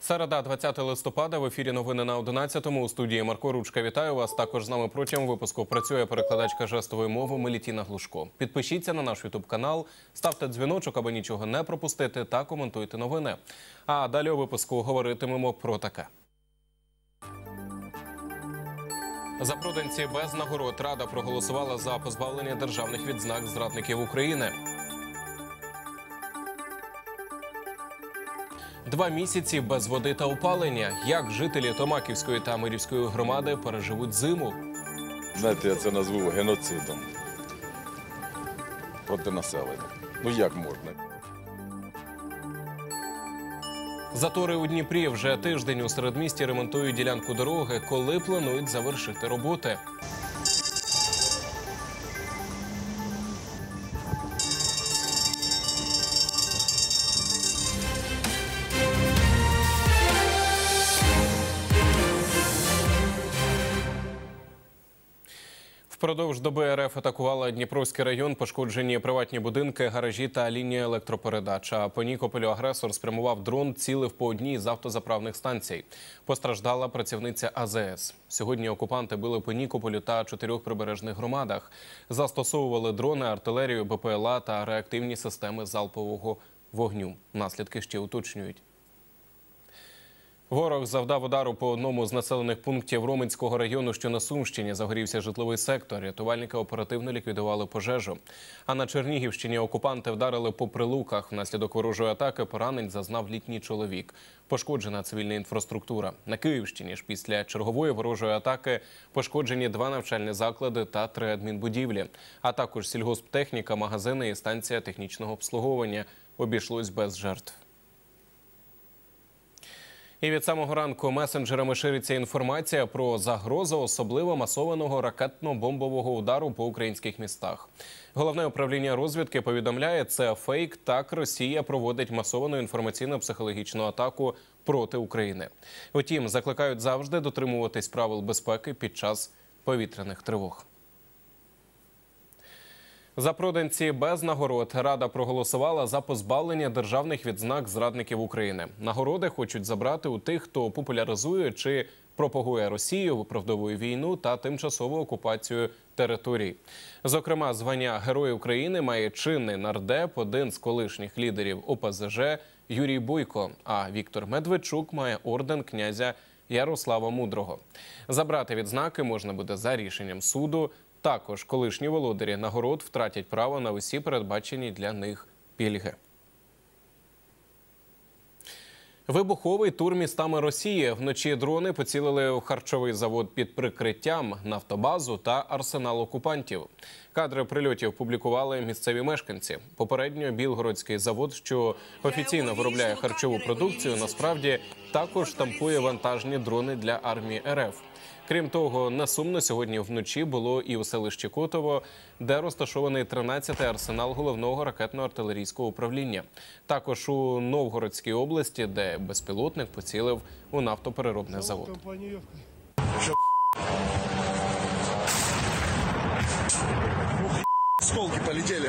Середа, 20 листопада, в ефірі новини на 11-му. У студії Марко Ручка. Вітаю вас. Також з нами протягом випуску працює перекладачка жестової мови Мелітіна Глушко. Підпишіться на наш ютуб-канал, ставте дзвіночок, аби нічого не пропустити, та коментуйте новини. А далі у випуску говоритимемо про таке. Запроданці без нагород. Рада проголосувала за позбавлення державних відзнак зрадників України. 2 місяці без води та опалення. Як жителі Томаківської та Мирівської громади переживуть зиму? Знаєте, я це назву геноцидом проти населення. Ну як можна? Затори у Дніпрі. Вже тиждень у середмісті ремонтують ділянку дороги. Коли планують завершити роботи? Впродовж доби РФ атакувала Дніпровський район, пошкоджені приватні будинки, гаражі та лінія електропередач. А по Нікополю агресор спрямував дрон, цілив по одній з автозаправних станцій. Постраждала працівниця АЗС. Сьогодні окупанти били по Нікополю та 4 прибережних громадах. Застосовували дрони, артилерію, БПЛА та реактивні системи залпового вогню. Наслідки ще уточнюють. Ворог завдав удару по одному з населених пунктів Роменського району, що на Сумщині. Загорівся житловий сектор. Рятувальники оперативно ліквідували пожежу. А на Чернігівщині окупанти вдарили по Прилуках. Внаслідок ворожої атаки поранень зазнав літній чоловік. Пошкоджена цивільна інфраструктура. На Київщині ж після чергової ворожої атаки пошкоджені 2 навчальні заклади та 3 адмінбудівлі. А також сільгосптехніка, магазини і станція технічного обслуговування. Обійшлось без жертв. І від самого ранку месенджерами шириться інформація про загрозу особливо масованого ракетно-бомбового удару по українських містах. Головне управління розвідки повідомляє, це фейк. Так, Росія проводить масовану інформаційно-психологічну атаку проти України. Втім, закликають завжди дотримуватись правил безпеки під час повітряних тривог. Запроданці без нагород. Рада проголосувала за позбавлення державних відзнак зрадників України. Нагороди хочуть забрати у тих, хто популяризує чи пропагує Росію, виправдовує війну та тимчасову окупацію територій. Зокрема, звання Герой України має чинний нардеп, один з колишніх лідерів ОПЗЖ Юрій Бойко, а Віктор Медведчук має орден князя Ярослава Мудрого. Забрати відзнаки можна буде за рішенням суду. Також колишні володарі нагород втратять право на усі передбачені для них пільги. Вибуховий тур містами Росії. Вночі дрони поцілили в харчовий завод під прикриттям, нафтобазу та арсенал окупантів. Кадри прильотів публікували місцеві мешканці. Попередньо Білгородський завод, що офіційно виробляє харчову продукцію, насправді також штампує вантажні дрони для армії РФ. Крім того, несумно сьогодні вночі було і у селищі Котово, де розташований 13-й арсенал головного ракетно-артилерійського управління. Також у Новгородській області, де безпілотник поцілив у нафтопереробний завод. Осколки полетели.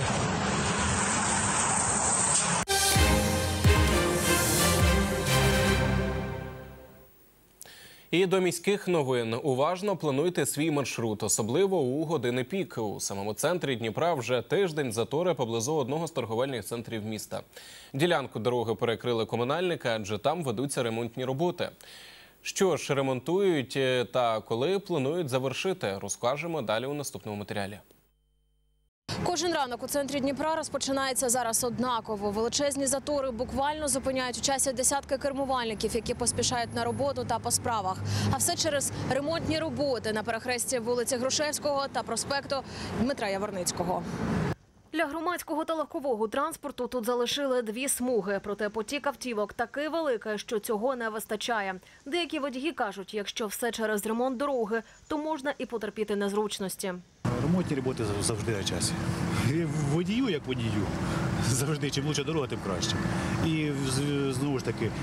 І до міських новин. Уважно плануйте свій маршрут, особливо у години пік. У самому центрі Дніпра вже тиждень затори поблизу одного з торговельних центрів міста. Ділянку дороги перекрили комунальники, адже там ведуться ремонтні роботи. Що ж ремонтують та коли планують завершити, розкажемо далі у наступному матеріалі. Кожен ранок у центрі Дніпра розпочинається зараз однаково. Величезні затори буквально зупиняють у часі десятки кермувальників, які поспішають на роботу та по справах. А все через ремонтні роботи на перехресті вулиці Грушевського та проспекту Дмитра Яворницького. Для громадського та легкового транспорту тут залишили 2 смуги. Проте потік автівок такий великий, що цього не вистачає. Деякі водії кажуть, якщо все через ремонт дороги, то можна і потерпіти незручності. Ремонтні роботи завжди на часі. І водію, як водію, завжди, чим лучше дорога, тим краще. І знову ж таки,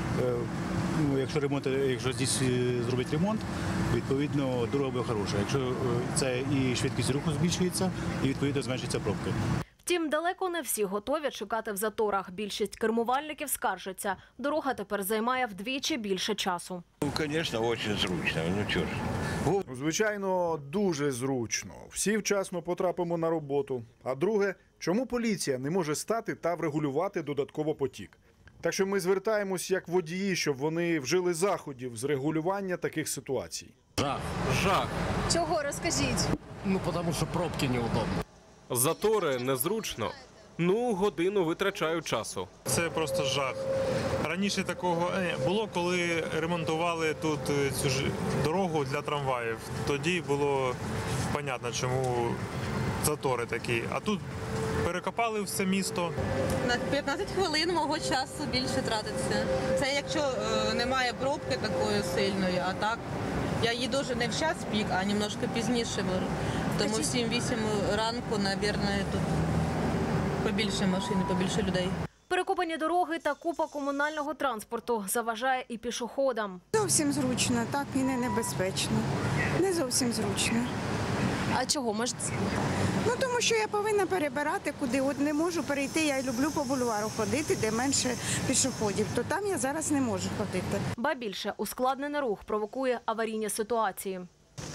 якщо здесь зробити ремонт, відповідно, дорога буде хороша. Якщо це і швидкість руху збільшується, і відповідно зменшиться пробки. Втім, далеко не всі готові чекати в заторах. Більшість кермувальників скаржаться. Дорога тепер займає вдвічі більше часу. Ну, звісно, дуже зручно. Ну, чого ж. Звичайно, дуже зручно. Всі вчасно потрапимо на роботу. А друге, чому поліція не може стати та врегулювати додатково потік? Так що ми звертаємось як водії, щоб вони вжили заходів з регулювання таких ситуацій. Жах. Чого? Розкажіть. Потому что пробки неудобно. Затори незручно. Годину витрачаю часу. Це просто жах. Раніше такого було, коли ремонтували тут цю ж дорогу для трамваїв. Тоді було понятно, чому затори такі. А тут перекопали все місто. На 15 хвилин мого часу більше тратиться. Це якщо немає пробки такої сильної, а так я їду вже не в час пік, а немножко пізніше. Тому в 7-8 ранку, мабуть, тут побільше машин, побільше людей. Перекопані дороги та купа комунального транспорту заважає і пішоходам. Зовсім зручно, так і не небезпечно. Не зовсім зручно. А чого? Може, Ну, тому що я повинна перебирати, куди от не можу перейти. Я люблю по бульвару ходити, де менше пішоходів. То там я зараз не можу ходити. ба більше, ускладнений рух провокує аварійні ситуації.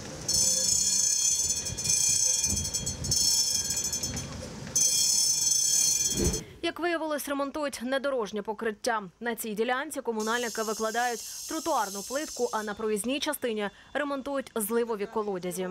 Як виявилось, ремонтують недорожнє покриття. На цій ділянці комунальники викладають тротуарну плитку, а на проїзній частині ремонтують зливові колодязі.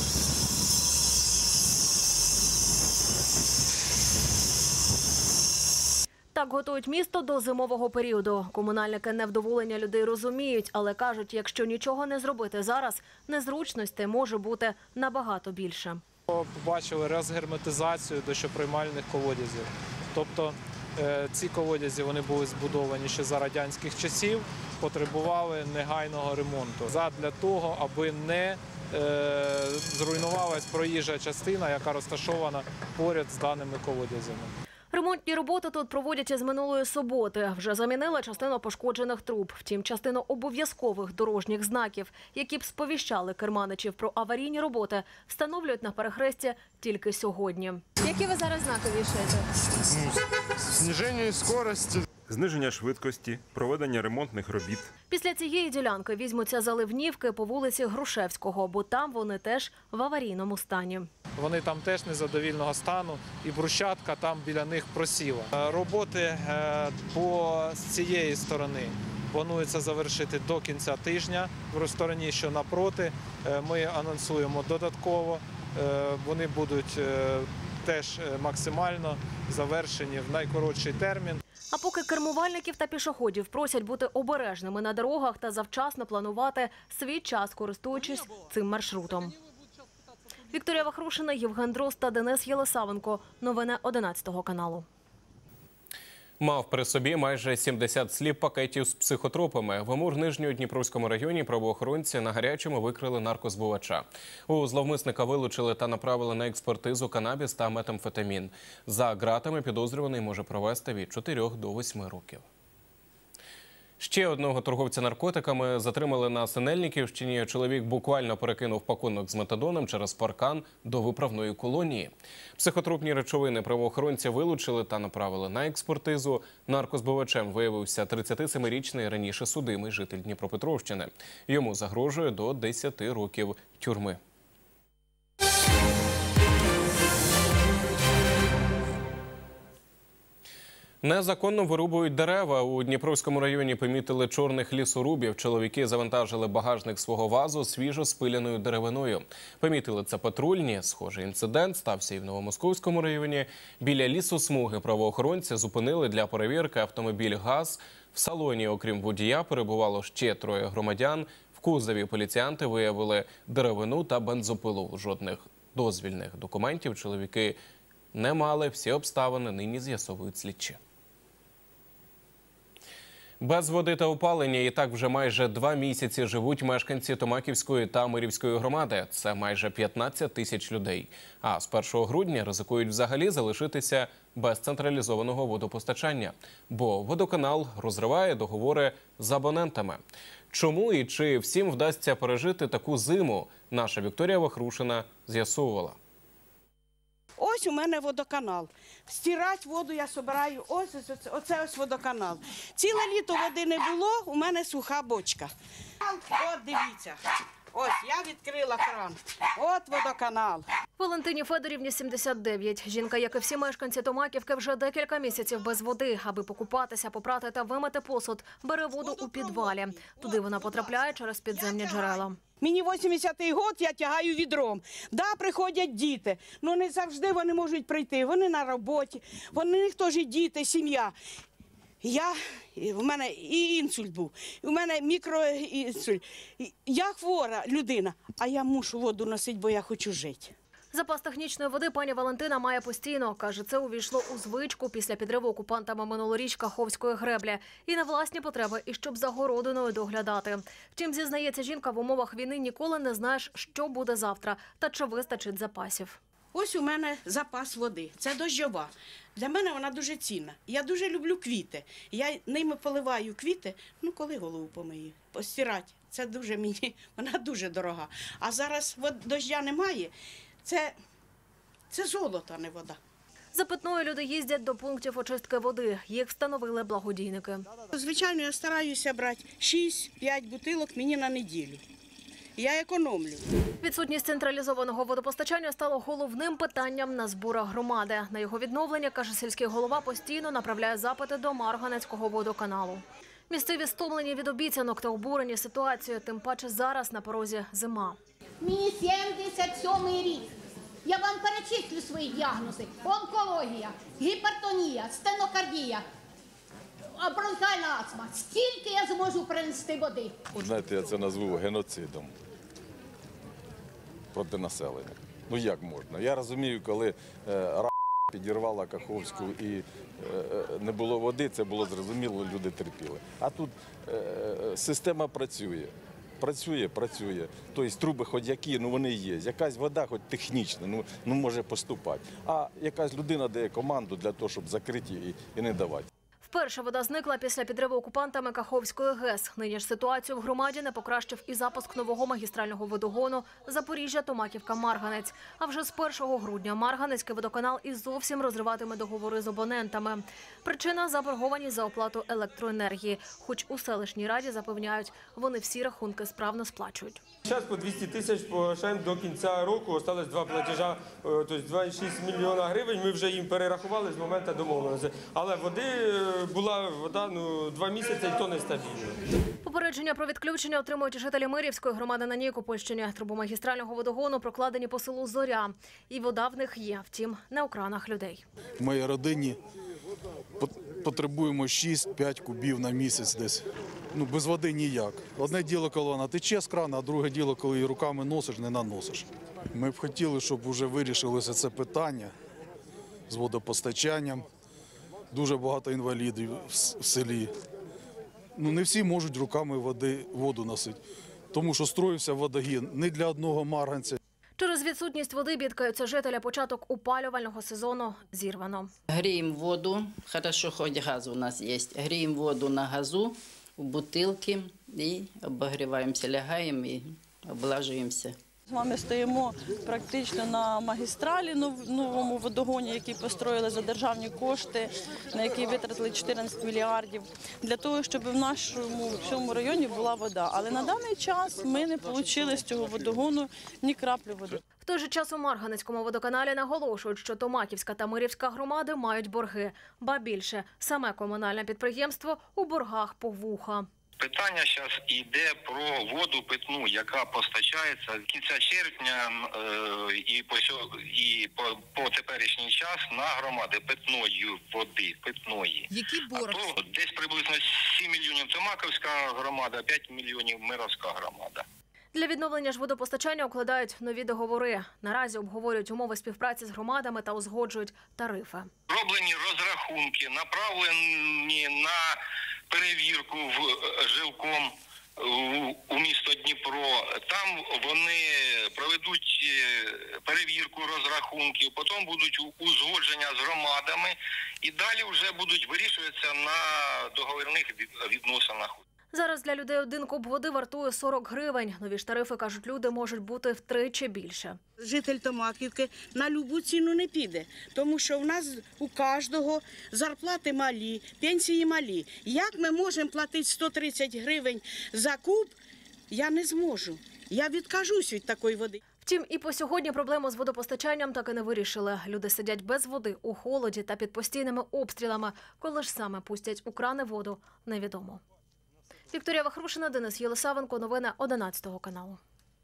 Так готують місто до зимового періоду. Комунальники невдоволення людей розуміють, але кажуть, якщо нічого не зробити зараз, незручностей може бути набагато більше. Побачили розгерметизацію дощоприймальних колодязів. Тобто ці колодязі вони були збудовані ще за радянських часів, потребували негайного ремонту. Задля того, аби не зруйнувалась проїжджа частина, яка розташована поряд з даними колодязями. Ремонтні роботи тут проводять із минулої суботи. Вже замінили частину пошкоджених труб. Втім, частину обов'язкових дорожніх знаків, які б сповіщали керманичів про аварійні роботи, встановлюють на перехресті тільки сьогодні. Які ви зараз знаки вішаєте? Зниження скорості. Зниження швидкості, проведення ремонтних робіт. Після цієї ділянки візьмуться заливнівки по вулиці Грушевського, бо там вони теж в аварійному стані. Вони там теж незадовільного стану, і брусчатка там біля них просіла. Роботи з цієї сторони планується завершити до кінця тижня. В стороні, що напроти, ми анонсуємо додатково. Вони будуть теж максимально завершені в найкоротший термін. А поки кермувальників та пішоходів просять бути обережними на дорогах та завчасно планувати свій час, користуючись цим маршрутом. Вікторія Вахрушина, Євген Дрозд та Денис Єлисавенко. Новини 11 каналу. Мав при собі майже 70 сліп-пакетів з психотропами. В Амур-Нижньодніпровському районі правоохоронці на гарячому викрили наркозбувача. У зловмисника вилучили та направили на експертизу канабіс та метамфетамін. За ґратами підозрюваний може провести від 4 до 8 років. Ще одного торговця наркотиками затримали на Синельниківщині. Чоловік буквально перекинув пакунок з метадоном через паркан до виправної колонії. Психотропні речовини правоохоронці вилучили та направили на експертизу. Наркозбивачем виявився 37-річний раніше судимий житель Дніпропетровщини. Йому загрожує до 10 років тюрми. Незаконно вирубують дерева. У Дніпровському районі помітили чорних лісорубів. Чоловіки завантажили багажник свого ВАЗу свіжо спиленою деревиною. Помітили це патрульні. Схожий інцидент стався і в Новомосковському районі. Біля лісосмуги правоохоронці зупинили для перевірки автомобіль ГАЗ. В салоні, окрім водія, перебувало ще 3 громадян. В кузові поліціянти виявили деревину та бензопилу. Жодних дозвільних документів чоловіки не мали. Всі обставини нині з'ясовують слідчі. Без води та опалення і так вже майже 2 місяці живуть мешканці Томаківської та Мирівської громади. Це майже 15 тисяч людей. А з 1 грудня ризикують взагалі залишитися без централізованого водопостачання. Бо водоканал розриває договори з абонентами. Чому і чи всім вдасться пережити таку зиму, наша Вікторія Вахрушина з'ясовувала. Ось у мене водоканал. Стирати воду я збираю, оце ось водоканал. Ціле літо води не було, у мене суха бочка. От дивіться, ось я відкрила кран, от водоканал. Валентині Федорівні 79. Жінка, як і всі мешканці Томаківки, вже декілька місяців без води. Аби покупатися, попрати та вимити посуд, бере воду у підвалі. Туди вона потрапляє через підземні джерела. Мені 80-й год, я тягаю відром. Да, приходять діти, але не завжди вони можуть прийти. Вони на роботі, у них теж діти, сім'я. У мене і інсульт був, у мене мікроінсульт. Я хвора людина, а я мушу воду носити, бо я хочу жити. Запас технічної води пані Валентина має постійно. Каже, це увійшло у звичку після підриву окупантами минулоріч Каховської греблі. І на власні потреби, і щоб за городиною доглядати. Втім, зізнається жінка, в умовах війни ніколи не знаєш, що буде завтра та чи вистачить запасів. Ось у мене запас води. Це дощова. Для мене вона дуже цінна. Я дуже люблю квіти. Я ними поливаю квіти, коли голову помию. Постирати. Це дуже мені, вона дуже дорога. А зараз дощя немає. Це золото, а не вода. За питною люди їздять до пунктів очистки води. Їх встановили благодійники. Звичайно, я стараюся брати 6-5 бутилок мені на неділю. Я економлю. Відсутність централізованого водопостачання стало головним питанням на зборах громади. На його відновлення, каже сільський голова, постійно направляє запити до Марганецького водоканалу. Місцеві стомлені від обіцянок та обурені ситуацією, тим паче зараз на порозі зима. Мені 77-й рік. Я вам перечислю свої діагнози. Онкологія, гіпертонія, стенокардія, бронхіальна астма. Скільки я зможу принести води? Знаєте, я це назву геноцидом проти населення. Ну як можна? Я розумію, коли підірвала Каховську і не було води, це було зрозуміло, люди терпіли. А тут система працює. Працює. Тобто труби хоч які, вони є. Якась вода хоч технічна, може поступати. А якась людина дає команду для того, щоб закрити її і не давати. Вперше вода зникла після підриву окупантами Каховської ГЕС. Нині ж ситуацію в громаді не покращив і запуск нового магістрального водогону Запоріжжя-Томаківка-Марганець. А вже з 1 грудня Марганецький водоканал і зовсім розриватиме договори з абонентами. Причина – заборгованість за оплату електроенергії. Хоч у селищній раді запевняють, вони всі рахунки справно сплачують. Зараз по 200 тисяч погашаємо до кінця року. Осталось 2 платежа, тобто 2,6 мільйона гривень. Ми вже їм перерахували з моменту домовленості. Але була вода 2 місяці, і то нестабільно. Попередження про відключення отримують жителі Мирівської громади на Нікопольщині. Труби магістрального водогону прокладені по селу Зоря. І вода в них є, втім, не у кранах людей. В моїй родині потребуємо 6-5 кубів на місяць десь. Без води ніяк. Одне діло, коли вона тече з крана, а друге діло, коли її руками носиш, не наносиш. Ми б хотіли, щоб вже вирішилося це питання з водопостачанням. Дуже багато інвалідів в селі. Не всі можуть руками воду носити, тому що строївся водогін не для одного марганця. Через відсутність води бідкаються жителі. Початок опалювального сезону зірвано. Гріємо воду, хорошо, хоч газ у нас є. Гріємо воду на газу, в бутилки і обогріваємося, лягаємо і облажуємося. З вами стоїмо практично на магістралі, новому водогоні, який построїли за державні кошти, на який витратили 14 мільярдів, для того, щоб в нашому всьому районі була вода. Але на даний час ми не отримали з цього водогону ні краплі води. В той же час у Марганецькому водоканалі наголошують, що Томаківська та Мирівська громади мають борги. Ба більше, саме комунальне підприємство у боргах по вуха. Питання зараз йде про воду питну, яка постачається з кінця червня і по теперішній час на громади питної води. Який борг? Десь приблизно 7 мільйонів Томаківська громада, 5 мільйонів Мирівська громада. Для відновлення ж водопостачання укладають нові договори. Наразі обговорюють умови співпраці з громадами та узгоджують тарифи. Роблені розрахунки, направлені на перевірку в жилком у місто Дніпро. Там вони проведуть перевірку розрахунків, потім будуть узгодження з громадами і далі вже будуть вирішуватися на договірних відносинах. Зараз для людей 1 куб води вартує 40 гривень. Нові ж тарифи, кажуть люди, можуть бути втричі більше. Житель Томаківки на любу ціну не піде, тому що в нас у кожного зарплати малі, пенсії малі. Як ми можемо платити 130 гривень за куб, я не зможу. Я відкажусь від такої води. Втім, і по сьогодні проблему з водопостачанням так і не вирішили. Люди сидять без води, у холоді та під постійними обстрілами. Коли ж саме пустять у крани воду, невідомо. Вікторія Вахрушина, Денис Єлисавенко. Новини 11 каналу.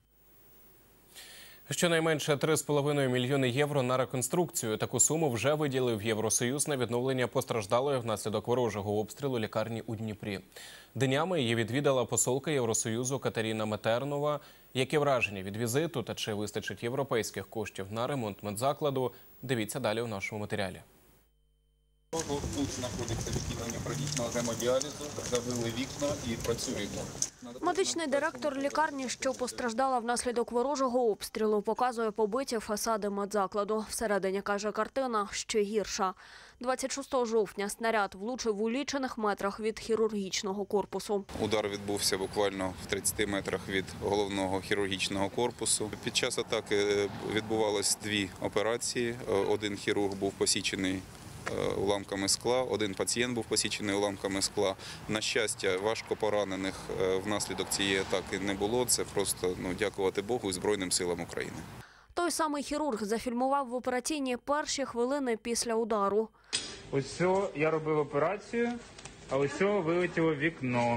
Щонайменше 3,5 мільйони євро на реконструкцію. Таку суму вже виділив Євросоюз на відновлення постраждалої внаслідок ворожого обстрілу лікарні у Дніпрі. Днями її відвідала посолка Євросоюзу Катерина Матернова. Які враження від візиту та чи вистачить європейських коштів на ремонт медзакладу, дивіться далі у нашому матеріалі. Тут знаходиться відділення хронічного гемодіалізу, завили вікна і працює. Медичний директор лікарні, що постраждала внаслідок ворожого обстрілу, показує побиті фасади медзакладу. Всередині, каже, картина ще гірша. 26 жовтня снаряд влучив у лічених метрах від хірургічного корпусу. Удар відбувся буквально в 30 метрах від головного хірургічного корпусу. Під час атаки відбувалось 2 операції. Один хірург був посічений уламками скла, один пацієнт був посічений уламками скла. На щастя, важко поранених внаслідок цієї атаки не було. Це просто дякувати Богу і Збройним силам України. Той самий хірург зафільмував в операційній перші хвилини після удару. Ось я робив операцію, а ось вилетіло вікно.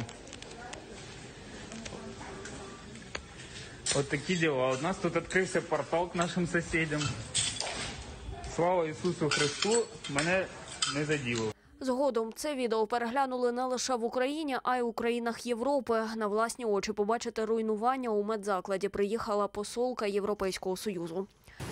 От такі діла. У нас тут відкрився портал к нашим сусідам. Слава Ісусу Христу, мене не заділо. Згодом це відео переглянули не лише в Україні, а й у країнах Європи. На власні очі побачити руйнування у медзакладі приїхала посолка Європейського Союзу.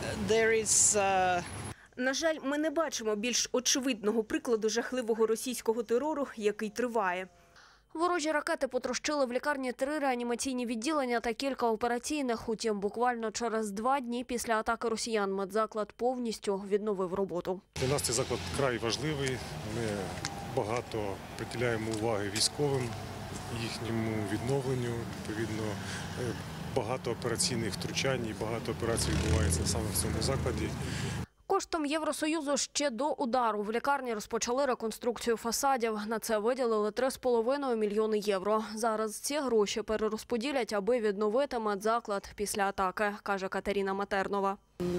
На жаль, ми не бачимо більш очевидного прикладу жахливого російського терору, який триває. Ворожі ракети потрощили в лікарні 3 реанімаційні відділення та кілька операційних. Утім, буквально через 2 дні після атаки росіян медзаклад повністю відновив роботу. Для нас цей заклад вкрай важливий. Ми багато приділяємо уваги військовим, їхньому відновленню. Відповідно, багато операційних втручань і багато операцій відбувається саме в цьому закладі. Коштом Євросоюзу ще до удару в лікарні розпочали реконструкцію фасадів. На це виділили 3,5 мільйони євро. Зараз ці гроші перерозподілять, аби відновити медзаклад після атаки, каже Катерина Матернова.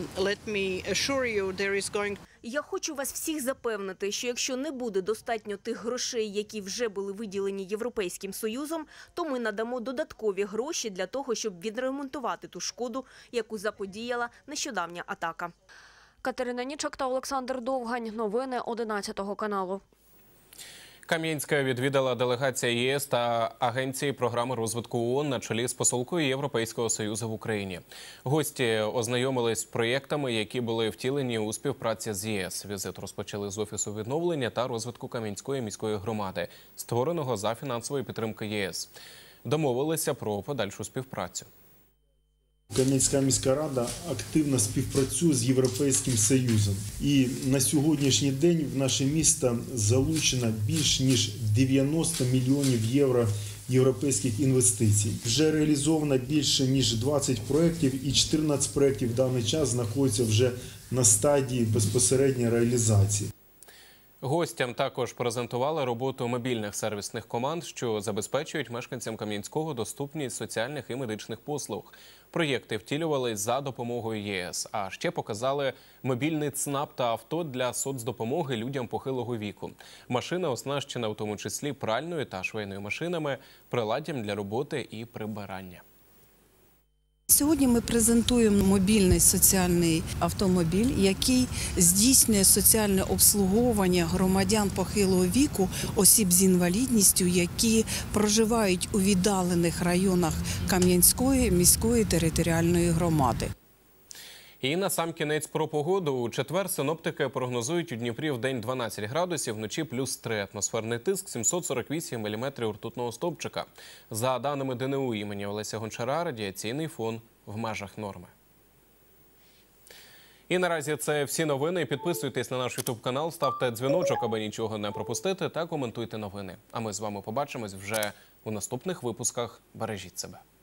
Я хочу вас всіх запевнити, що якщо не буде достатньо тих грошей, які вже були виділені Європейським Союзом, то ми надамо додаткові гроші для того, щоб відремонтувати ту шкоду, яку заподіяла нещодавня атака. Катерина Нічок та Олександр Довгань. Новини 11 каналу. Кам'янська відвідала делегація ЄС та Агенції програми розвитку ООН на чолі з посолкою Європейського Союзу в Україні. Гості ознайомились з проєктами, які були втілені у співпраці з ЄС. Візит розпочали з Офісу відновлення та розвитку Кам'янської міської громади, створеного за фінансової підтримки ЄС. Домовилися про подальшу співпрацю. Кам'янська міська рада активно співпрацює з Європейським Союзом. І на сьогоднішній день в наше місто залучено більш ніж 90 мільйонів євро європейських інвестицій. Вже реалізовано більше ніж 20 проєктів і 14 проєктів в даний час знаходяться вже на стадії безпосередньої реалізації. Гостям також презентували роботу мобільних сервісних команд, що забезпечують мешканцям Кам'янського доступність соціальних і медичних послуг. Проєкти втілювались за допомогою ЄС, а ще показали мобільний ЦНАП та авто для соцдопомоги людям похилого віку. Машина оснащена в тому числі пральною та швейною машинами, приладдям для роботи і прибирання. Сьогодні ми презентуємо мобільний соціальний автомобіль, який здійснює соціальне обслуговування громадян похилого віку, осіб з інвалідністю, які проживають у віддалених районах Кам'янської міської територіальної громади. І насамкінець про погоду. У четвер синоптики прогнозують у Дніпрі в день 12 градусів, вночі плюс 3. Атмосферний тиск 748 мм ртутного стовпчика. За даними ДНУ імені Олеся Гончара, радіаційний фон в межах норми. І наразі це всі новини. Підписуйтесь на наш YouTube-канал, ставте дзвіночок, аби нічого не пропустити, та коментуйте новини. А ми з вами побачимось вже у наступних випусках. Бережіть себе.